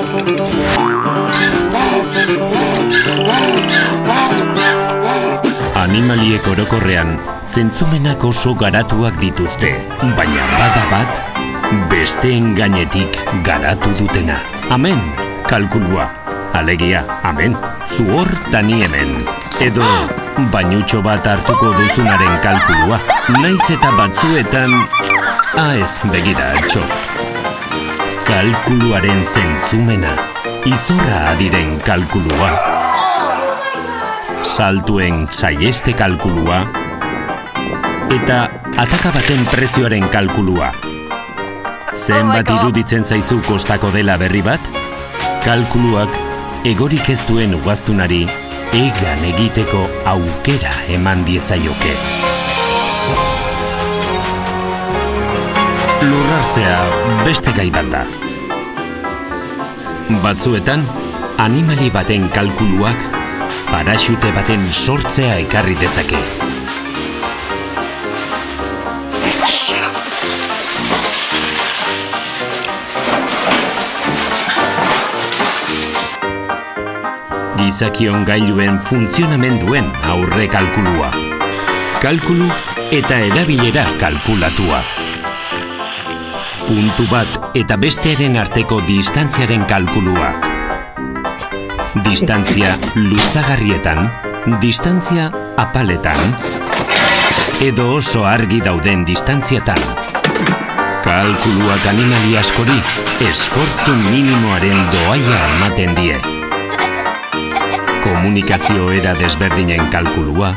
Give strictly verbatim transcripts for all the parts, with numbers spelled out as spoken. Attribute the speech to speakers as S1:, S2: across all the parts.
S1: Animaliek orokorrean zentzumenak oso garatuak dituzte, baina bada bat, besteen gainetik garatu dutena. Amen, kalkulua. Alegia, amen, zuhor tani hemen. Edo, bainutxo bat hartuko duzunaren kalkulua. Naiz eta batzuetan, aez begira, txof. Kalkuluaren zentzumena, izorra adiren kalkulua. Saltuen saieste kalkulua eta ataka baten prezioaren kalkulua. Zenbat iruditzen zaizu kostako dela berri bat? Kalkuluak egorik ez duen ugaztunari egan egiteko aukera eman diezaioke. Lurrartzea beste gai bat da. Batzuetan, animali baten kalkuluak paraxute baten sortzea ekarri dezake. Gizakion gailuen funtzionamenduen aurre kalkulua. Kalkulu eta erabilera kalkulatua. Puntu bat eta bestearen arteko distantziaren kalkulua. Distantzia luzagarrietan, distantzia apaletan, edo oso argi dauden distantzietan. Kalkuluak animali askori esfortzu minimoaren doaia ematen die. Komunikazio era desberdinen kalkulua,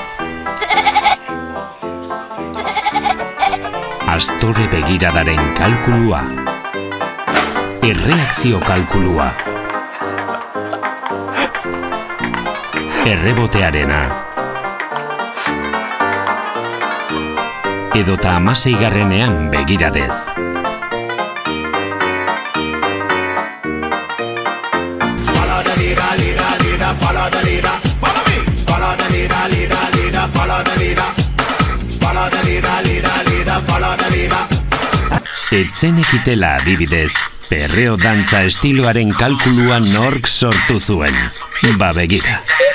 S1: astore begiradaren kalkulua, erreakzio kalkulua, errebotearena, edota hamaseigarrenean begiradez. Etzenekitela adibidez, perreo dantza estiloaren kalkulua nork sortu zuen. Ba begira.